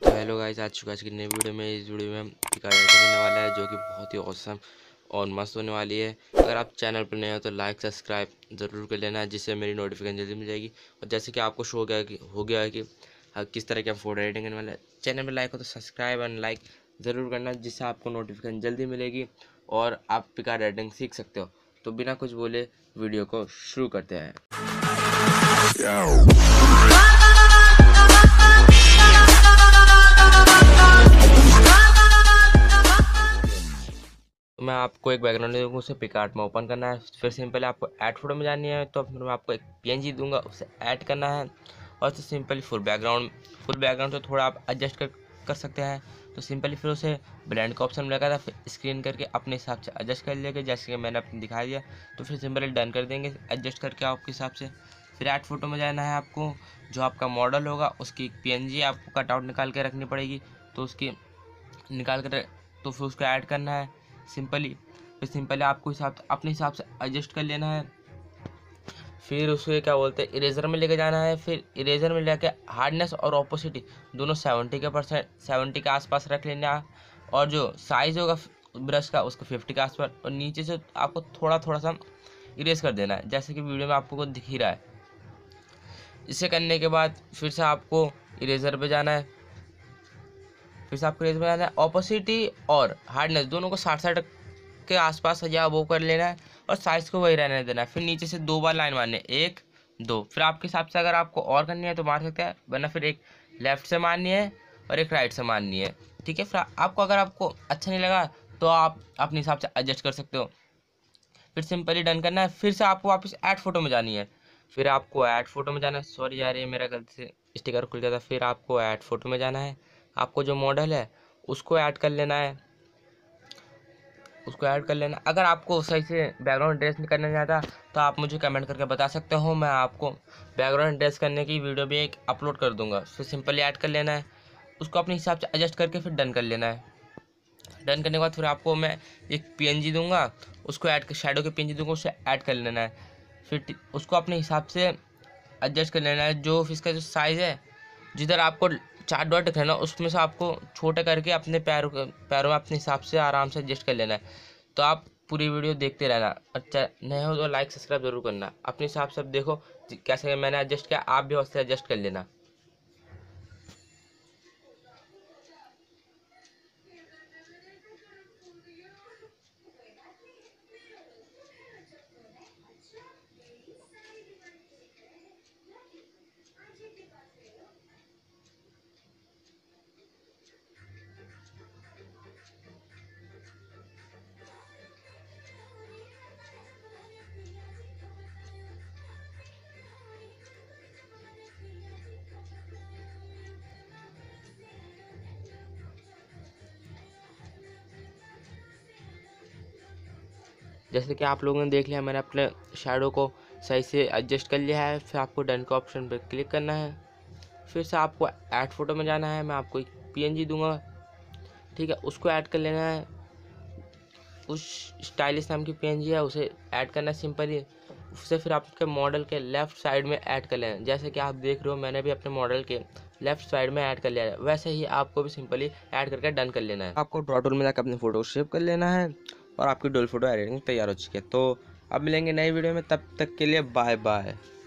तो hello guys, आज की नई वीडियो में इस वीडियो में हम पिकार्ड एडिटिंग करने वाला है जो कि बहुत ही औसम और मस्त होने वाली है। अगर आप चैनल पर नए हो तो लाइक सब्सक्राइब ज़रूर कर लेना, जिससे मेरी नोटिफिकेशन जल्दी मिल जाएगी। और जैसे कि आपको शो हो गया है कि किस तरह की हम फोटो एडिटिंग करने वाले हैं। चैनल पर लाइक हो तो सब्सक्राइब एंड लाइक ज़रूर करना, जिससे आपको नोटिफिकेशन जल्दी मिलेगी और आप पिकार्ड एडिटिंग सीख सकते हो। तो बिना कुछ बोले वीडियो को शुरू करते हैं। तो मैं आपको एक बैकग्राउंड दूंगा, उसे पिकआर्ट में ओपन करना है। फिर सिंपली आपको ऐड फोटो में जानी है, तो मैं आपको एक पीएनजी दूंगा, उसे ऐड करना है। और तो सिंपली फुल बैकग्राउंड तो थोड़ा आप एडजस्ट कर सकते हैं। तो सिंपली फिर उसे ब्लेंड का ऑप्शन मिलेगा था, फिर स्क्रीन करके अपने हिसाब से एडजस्ट कर लेंगे, जैसे कि मैंने अपने दिखा दिया। तो फिर सिंपली डन कर देंगे एडजस्ट करके आपके हिसाब से। फिर ऐड फोटो में जाना है आपको, जो आपका मॉडल होगा उसकी पीएनजी आपको कटआउट निकाल के रखनी पड़ेगी। तो उसकी निकाल कर तो फिर उसको ऐड करना है फिर सिंपली आपको अपने हिसाब से एडजस्ट कर लेना है। फिर उसे क्या बोलते हैं, इरेजर में लेके जाना है। फिर इरेजर में लेके हार्डनेस और ऑपोसिटी दोनों 70 के आसपास रख लेना है। और जो साइज होगा ब्रश का उसको 50 के आसपास, और नीचे से आपको थोड़ा सा इरेज कर देना है, जैसे कि वीडियो में आपको दिख ही रहा है। इसे करने के बाद फिर से आपको इरेजर पे जाना है। फिर से आपको इरेजर पे जाना है, ऑपोसिटी और हार्डनेस दोनों को 60 के आसपास या वो कर लेना है, और साइज को वही रहने देना है। फिर नीचे से 2 बार लाइन मारनी है, 1 2। फिर आपके हिसाब से अगर आपको और करनी है तो मार सकते हैं, वरना फिर एक लेफ्ट से मारनी है और एक राइट से मारनी है। ठीक है, फिर अगर आपको अच्छा नहीं लगा तो आप अपने हिसाब से एडजस्ट कर सकते हो। फिर सिंपली डन करना है। फिर से आपको वापस ऐड फोटो में जानी है। फिर आपको ऐड फोटो में जाना है, सॉरी यार ये मेरा गलती से स्टिकर खुल गया था। फिर आपको ऐड फोटो में जाना है, आपको जो मॉडल है उसको ऐड कर लेना है, अगर आपको सही से बैकग्राउंड ड्रेस नहीं करने आता तो आप मुझे कमेंट करके बता सकते हो, मैं आपको बैकग्राउंड ड्रेस करने की वीडियो भी एक अपलोड कर दूंगा। फिर सिंपली ऐड कर लेना है, उसको अपने हिसाब से एडजस्ट करके फिर डन कर लेना है। डन करने के बाद फिर आपको मैं एक पीएनजी दूंगा, उसको ऐड शैडो के पीएनजी दूंगा, उसे ऐड कर लेना है। फिर उसको अपने हिसाब से एडजस्ट कर लेना है। जो इसका जो साइज़ है, जिधर आपको 4 डॉट दिख रहे हैं ना, उसमें से आपको छोटे करके अपने पैरों में अपने हिसाब से आराम से एडजस्ट कर लेना है। तो आप पूरी वीडियो देखते रहना। अच्छा नए हो तो लाइक सब्सक्राइब जरूर करना। अपने हिसाब से देखो कैसे मैंने एडजस्ट किया, आप भी उससे एडजस्ट कर लेना। जैसे कि आप लोगों ने देख लिया, मैंने अपने शैडो को सही से एडजस्ट कर लिया है। फिर आपको डन का ऑप्शन पर क्लिक करना है। फिर से आपको ऐड फोटो में जाना है, मैं आपको एक पीएनजी दूंगा, ठीक है, उसको ऐड कर लेना है। उस स्टाइलिश नाम की पीएनजी है, उसे ऐड करना है सिंपली। उससे फिर आपके मॉडल के लेफ़्ट साइड में ऐड कर लेना है, जैसे कि आप देख रहे हो मैंने भी अपने मॉडल के लेफ़्ट साइड में ऐड कर लिया है, वैसे ही आपको भी सिंपली ऐड करके डन कर लेना है। आपको ड्रॉ टूल में जाकर अपनी फ़ोटो को सेव कर लेना है, और आपकी डुअल फोटो एडिटिंग तैयार हो चुकी है। तो अब मिलेंगे नई वीडियो में, तब तक के लिए बाय बाय।